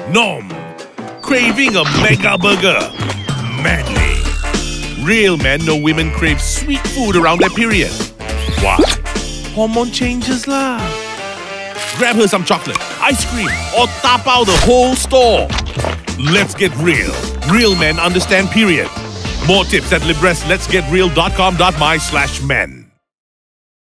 Nom. Craving a mega burger. Manly. Real men know women crave sweet food around their period. Why? Hormone changes lah. Grab her some chocolate, ice cream, or tapao the whole store. Let's get real. Real men understand period. More tips at Libresse letsgetreal.com.my/men.